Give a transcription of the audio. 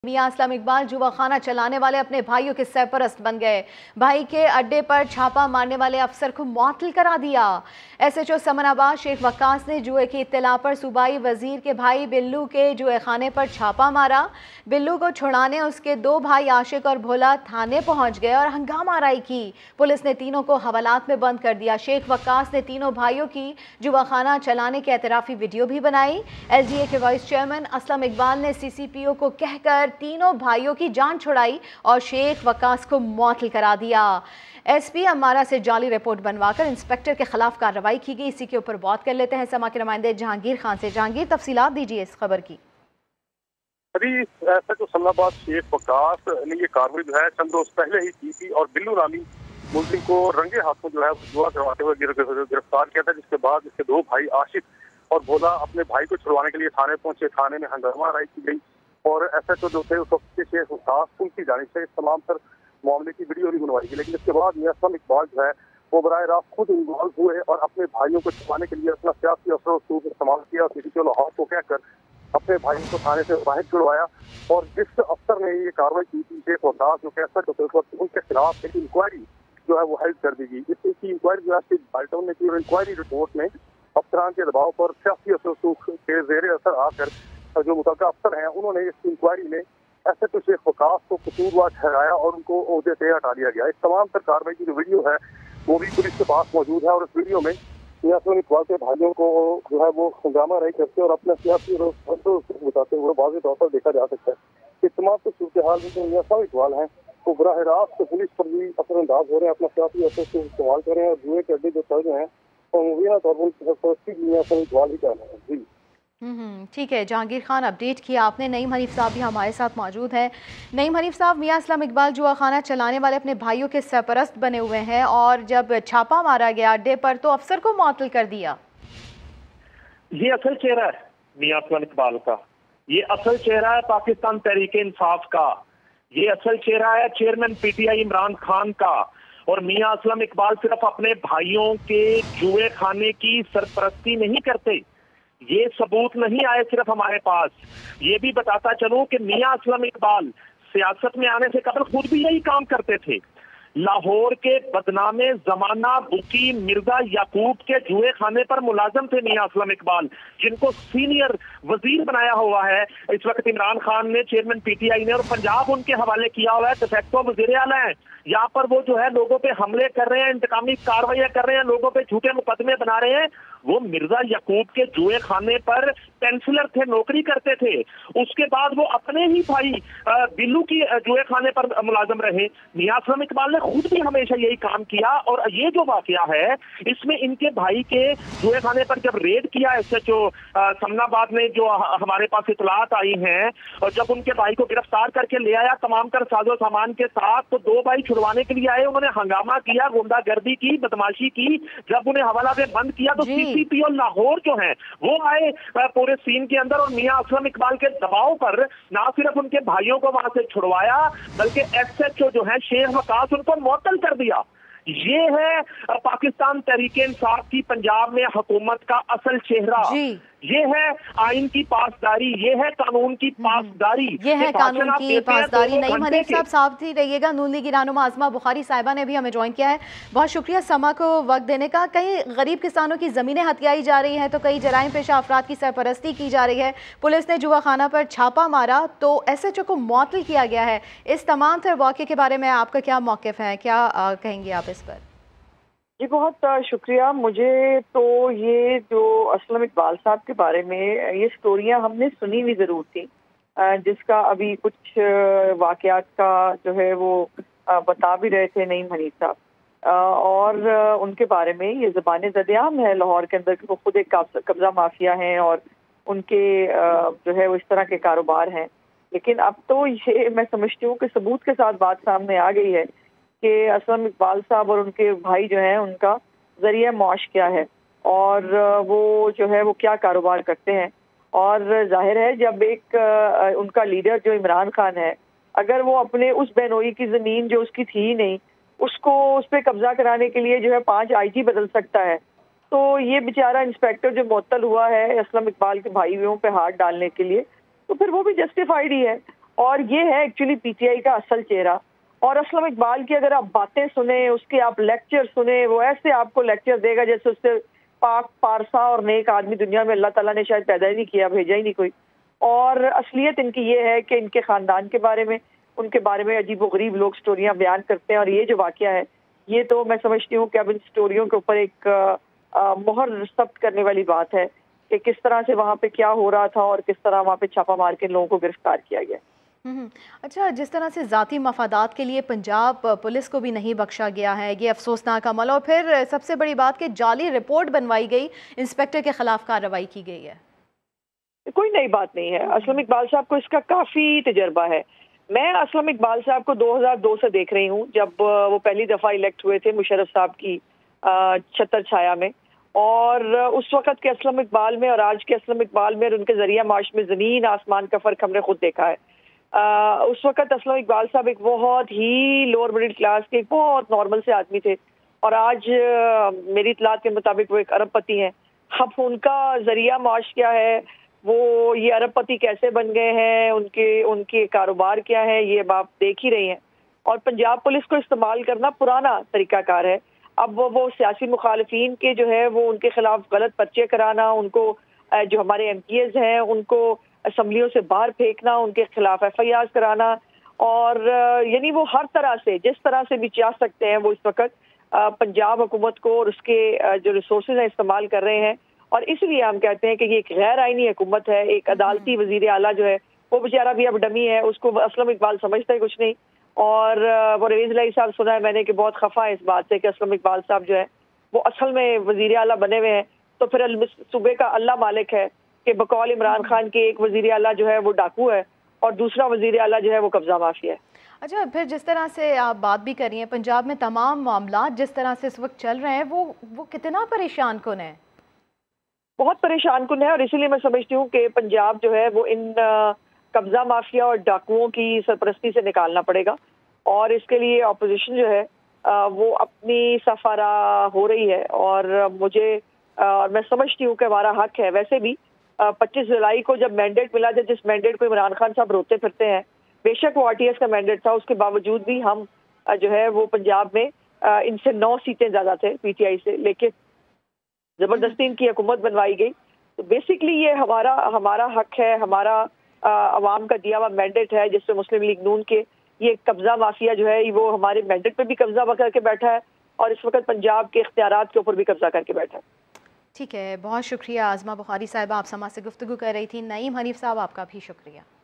میاں اسلم اقبال جوا خانہ چلانے والے اپنے بھائیوں کے سرپرست بن گئے۔ بھائی کے اڈے پر چھاپا مارنے والے افسر کو معطل کرا دیا۔ ایس ایچ او سمن آباد شیخ وقاص نے جوئے کی اطلاع پر صوبائی وزیر کے بھائی بلو کے جوئے خانے پر چھاپا مارا۔ بلو کو چھڑانے اس کے دو بھائی عاشق اور بھولا تھانے پہنچ گئے اور ہنگامہ آرائی کی۔ پولیس نے تینوں کو حوالات میں بند کر دیا۔ شیخ وقاص نے تینوں بھائیوں کی جوا خانہ چلانے کے اعترافی ویڈیو بھی بنائی۔ ایل جی اے کے وائس چیئرمین اسلم اقبال نے سی سی پی او کو کہہ کر تینوں بھائیوں کی جان چھڑائی اور شیخ وقاص کو معطل کرا دیا۔ ایس پی امارہ سے جعلی رپورٹ بنوا کر انسپیکٹر کے خلاف کارروائی کی گئی۔ اسی کے اوپر بات کر لیتے ہیں سما کے نمائندے جہانگیر خان سے۔ جہانگیر، تفصیلات دیجیے اس خبر کی۔ ابھی ایسا جو سمن آباد شیخ وقاص نے یہ کارروائی جو ہے چند روز پہلے ہی کی تھی اور بلو نامی ملزم کو رنگے ہاتھوں جو ہے جوا کرواتے ہوئے گرفتار کیا تھا، جس کے بعد اس کے دو بھائی عاشق اور بھولا اپنے بھائی کو چھڑوانے کے لیے تھانے پہنچے۔ تھانے میں ہنگامہ آرائی کی گئی اور ایس ایچ او جو تھے اس وقت کے شیخ وقاص ان کی جانب سے اس تمام تر معاملے کی ویڈیو نہیں بنوائی گئی، لیکن اس کے بعد میاں اسلم اقبال جو ہے وہ براہ راست خود انوالو ہوئے اور اپنے بھائیوں کو چھڑوانے کے لیے اپنا سیاسی اثر و رسوخ استعمال کیا اور کسی کو لاہور کو کہہ کر اپنے بھائیوں کو تھانے سے باہر چھڑوایا۔ اور جس افسر نے یہ کارروائی کی تھی شیخ وقاص جو کہ ایس ایچ او اس وقت ان کے خلاف ایک انکوائری جو ہے وہ ہیلڈ کر دی گئی۔ اس کی انکوائری جو ہے بالٹاؤن نے کی اور انکوائری رپورٹ میں افسران کے دباؤ پر سیاسی اثر و رسوخ کے زیر اثر آ کر جو متعلقہ افسر ہیں انہوں نے اس انکوائری میں S H O Sheikh Waqas کو قصوروار ٹھہرایا اور ان کو عہدے سے ہٹا دیا گیا۔ اس تمام تر کارروائی کی جو ویڈیو ہے وہ بھی پولیس کے پاس موجود ہے اور اس ویڈیو میں میاں اسلم اقبال کے بھائیوں کو جو ہے وہ ہنگامہ آرائی کرتے اور اپنا سیاسی بتاتے ہوئے واضح طور پر دیکھا جا سکتا ہے کہ تمام تو صورتحال میں جو میاں اسلم اقبال ہیں وہ براہ راست پولیس پر بھی اثر انداز ہو رہے ہیں، اپنا سیاسی اثر سے استعمال کر رہے ہیں اور جوئے کے اڈے جو چل رہے ہیں اور مبینہ طور پر ان کی سرپرستی میاں اسلم اقبال ہی کر رہے ہیں۔ جی ٹھیک ہے جہانگیر خان، اپڈیٹ کیا آپ نے۔ نعیم حنیف صاحب بھی ہمارے ساتھ موجود ہیں۔ نعیم حنیف صاحب، میاں اسلم اقبال جوا خانہ چلانے والے اپنے بھائیوں کے سرپرست بنے ہوئے ہیں اور جب چھاپا مارا گیا اڈے پر تو افسر کو معطل کر دیا۔ یہ اصل چہرہ ہے میاں اسلم اقبال کا، یہ اصل چہرہ ہے پاکستان تحریک انصاف کا، یہ اصل چہرہ ہے chairman P T I Imran Khan کا۔ اور میاں اسلم اقبال صرف اپنے بھائیوں کے جوئے خانے کی سرپرستی نہیں کرتے، یہ ثبوت نہیں آئے صرف ہمارے پاس، یہ بھی بتاتا چلوں کہ میاں اسلم اقبال سیاست میں آنے سے قبل خود بھی یہی کام کرتے تھے۔ لاہور کے بدنام زمانہ بکی مرزا یعقوب کے جوئے خانے پر ملازم تھے میاں اسلم اقبال، جن کو سینئر وزیر بنایا ہوا ہے اس وقت عمران خان نے، چیئرمین پی ٹی آئی نے، اور پنجاب ان کے حوالے کیا ہوا ہے، ڈی فیکٹو وزیر اعلیٰ ہیں۔ یہاں پر وہ جو ہے لوگوں پہ حملے کر رہے ہیں، انتقامی کارروائیاں کر رہے ہیں، لوگوں پہ جھوٹے مقدمے بنا رہے ہیں۔ وہ مرزا یعقوب کے جوئے خانے پر پینسلر تھے، نوکری کرتے تھے، اس کے بعد وہ اپنے ہی بھائی بلو کی جوئے خانے پر ملازم رہے۔ میاں اسلم اقبال نے خود بھی ہمیشہ یہی کام کیا اور یہ جو واقعہ ہے اس میں ان کے بھائی کے جوئے خانے پر جب ریڈ کیا ایس ایچ او سمن آباد نے، جو ہمارے پاس اطلاعات آئی ہیں، اور جب ان کے بھائی کو گرفتار کر کے لے آیا تمام تر ساز و سامان کے ساتھ، تو دو بھائی چھڑوانے کے لیے آئے، انہوں نے ہنگامہ کیا، غنڈہ گردی کی، بدماشی کی۔ جب انہیں حوالہ میں بند کیا تو سی سی پی او لاہور جو ہیں وہ آئے پورے سین کے اندر، اور میاں اسلم اقبال کے دباؤ پر نہ صرف ان کے بھائیوں کو وہاں سے چھڑوایا بلکہ ایس ایچ او جو ہے شیخ وقاص ان کو معطل کر دیا۔ یہ ہے پاکستان تحریک انصاف کی پنجاب میں حکومت کا اصل چہرہ، یہ ہے آئین کی پاسداری، یہ ہے قانون کی پاسداری، یہ ہے قانون کی پاسداری۔ نعیم حنیف صاحب ساتھ ہی رہیے گا۔ نون لیگ رہنما عظمہ بخاری صاحبہ نے بھی ہمیں جوائن کیا ہے، بہت شکریہ سما کو وقت دینے کا۔ کئی غریب کسانوں کی زمینیں ہتھیائی جا رہی ہیں تو کئی جرائم پیشہ افراد کی سرپرستی کی جا رہی ہے۔ پولیس نے جوا خانہ پر چھاپا مارا تو ایس ایچ او کو معطل کیا گیا ہے۔ اس تمام تر واقعے کے بارے میں آپ کا کیا موقف ہے، کیا کہیں گے آپ اس پر؟ جی بہت شکریہ۔ مجھے تو یہ جو اسلم اقبال صاحب کے بارے میں یہ سٹوریاں ہم نے سنی ہوئی ضرور تھی، جس کا ابھی کچھ واقعات کا جو ہے وہ بتا بھی رہے تھے نعیم حنیف صاحب، اور ان کے بارے میں یہ زبان زدعام ہے لاہور کے اندر کہ وہ خود ایک قبضہ مافیا ہیں اور ان کے جو ہے وہ اس طرح کے کاروبار ہیں۔ لیکن اب تو یہ میں سمجھتی ہوں کہ ثبوت کے ساتھ بات سامنے آ گئی ہے کہ اسلم اقبال صاحب اور ان کے بھائی جو ہیں ان کا ذریعہ معاش کیا ہے اور وہ جو ہے وہ کیا کاروبار کرتے ہیں۔ اور ظاہر ہے جب ایک ان کا لیڈر جو عمران خان ہے، اگر وہ اپنے اس بینوئی کی زمین جو اس کی تھی ہی نہیں، اس کو اس پہ قبضہ کرانے کے لیے جو ہے 5 آئی جی بدل سکتا ہے، تو یہ بیچارہ انسپیکٹر جو معطل ہوا ہے اسلم اقبال کے بھائیوں پہ ہاتھ ڈالنے کے لیے، تو پھر وہ بھی جسٹیفائڈ ہی ہے۔ اور یہ ہے ایکچولی پی ٹی آئی کا اصل چہرہ. اور اسلم اقبال کی اگر آپ باتیں سنیں، اس کے آپ لیکچر سنیں، وہ ایسے آپ کو لیکچر دے گا جیسے اس سے پاک پارسا اور نیک آدمی دنیا میں اللہ تعالیٰ نے شاید پیدا ہی نہیں کیا، بھیجا ہی نہیں کوئی. اور اصلیت ان کی یہ ہے کہ ان کے خاندان کے بارے میں، ان کے بارے میں عجیب و غریب لوگ سٹوریاں بیان کرتے ہیں. اور یہ جو واقعہ ہے یہ تو میں سمجھتی ہوں کہ اب ان سٹوریوں کے اوپر ایک مہر ثبت کرنے والی بات ہے کہ کس طرح سے وہاں پہ کیا ہو رہا تھا اور کس طرح وہاں پہ چھاپا مار کے لوگوں کو گرفتار کیا گیا. اچھا، جس طرح سے ذاتی مفادات کے لیے پنجاب پولیس کو بھی نہیں بخشا گیا ہے، یہ افسوسناک عمل. اور پھر سب سے بڑی بات کہ جعلی رپورٹ بنوائی گئی، انسپیکٹر کے خلاف کارروائی کی گئی ہے. کوئی نئی بات نہیں ہے. اسلم اقبال صاحب کو اس کا کافی تجربہ ہے. میں اسلم اقبال صاحب کو 2002 سے دیکھ رہی ہوں، جب وہ پہلی دفعہ الیکٹ ہوئے تھے مشرف صاحب کی چھتر چھایا میں. اور اس وقت کے اسلم اقبال میں اور آج کے اسلم اقبال میں اور ان کے ذریعہ معاش میں زمین آسمان کا فرق ہم نے خود دیکھا ہے. اس وقت اسلم اقبال صاحب ایک بہت ہی لوور مڈل کلاس کے بہت نارمل سے آدمی تھے، اور آج میری اطلاعات کے مطابق وہ ایک ارب پتی ہیں. اب ان کا ذریعہ معاش کیا ہے، وہ یہ ارب پتی کیسے بن گئے ہیں، ان کے کاروبار کیا ہے، یہ آپ دیکھ ہی رہی ہیں. اور پنجاب پولیس کو استعمال کرنا پرانا طریقہ کار ہے. اب وہ سیاسی مخالفین کے جو ہے وہ ان کے خلاف غلط پرچے کرانا، ان کو جو ہمارے ایم پی ایز ہیں ان کو اسمبلیوں سے باہر پھینکنا، ان کے خلاف ایف آئی آر کرانا، اور یعنی وہ ہر طرح سے جس طرح سے بھی چاہ سکتے ہیں وہ اس وقت پنجاب حکومت کو اور اس کے جو ریسورسز ہیں استعمال کر رہے ہیں. اور اس لیے ہم کہتے ہیں کہ یہ ایک غیر آئینی حکومت ہے. ایک عدالتی وزیر اعلیٰ جو ہے وہ بیچارہ بھی اب ڈمی ہے، اس کو اسلم اقبال سمجھتا ہے کچھ نہیں. اور وہ رویز الہی صاحب سنا ہے میں نے کہ بہت خفا ہے اس بات سے کہ اسلم اقبال صاحب جو ہے وہ اصل میں وزیر اعلیٰ بنے ہوئے ہیں. تو پھر صوبے کا اللہ مالک ہے کہ بقول عمران خان کے ایک وزیر اعلیٰ جو ہے وہ ڈاکو ہے اور دوسرا وزیر اعلیٰ جو ہے وہ قبضہ مافیا ہے. اچھا، پھر جس طرح سے آپ بات بھی کر رہی ہیں، پنجاب میں تمام معاملات جس طرح سے اس وقت چل رہے ہیں وہ کتنا پریشان کن ہے؟ بہت پریشان کن ہے. اور اسی لیے میں سمجھتی ہوں کہ پنجاب جو ہے وہ ان قبضہ مافیا اور ڈاکوؤں کی سرپرستی سے نکالنا پڑے گا. اور اس کے لیے اپوزیشن جو ہے وہ اپنی سفارہ ہو رہی ہے. اور میں سمجھتی ہوں کہ ہمارا حق ہے. ویسے بھی 25 جولائی کو جب مینڈیٹ ملا تھا، جس مینڈیٹ کو عمران خان صاحب روتے پھرتے ہیں، بے شک وہ آر ٹی ایس کا مینڈیٹ تھا، اس کے باوجود بھی ہم جو ہے وہ پنجاب میں ان سے 9 سیٹیں زیادہ تھے پی ٹی آئی سے، لیکن زبردستی ان کی حکومت بنوائی گئی. تو بیسکلی یہ ہمارا حق ہے، ہمارا عوام کا دیا ہوا مینڈیٹ ہے، جس سے مسلم لیگ نون کے یہ قبضہ مافیا جو ہے وہ ہمارے مینڈیٹ پہ بھی قبضہ کر کے بیٹھا ہے اور اس وقت پنجاب کے اختیارات کے اوپر بھی قبضہ کر کے بیٹھا ہے. ٹھیک ہے، بہت شکریہ. عظمہ بخاری صاحبہ آپ سما سے گفتگو کر رہی تھی. نعیم حنیف صاحب آپ کا بھی شکریہ.